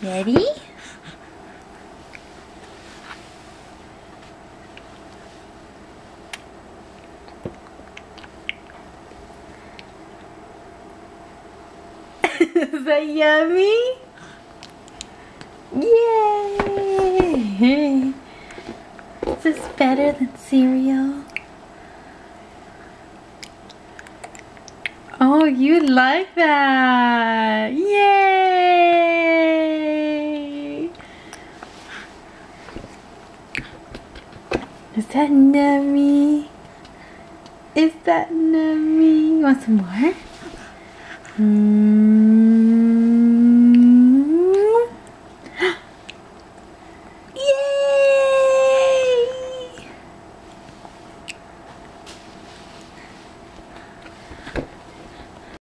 Ready? Is that yummy? Yay! Is this better than cereal? Oh, you like that! Yay! Is that nummy? Is that nummy? You want some more?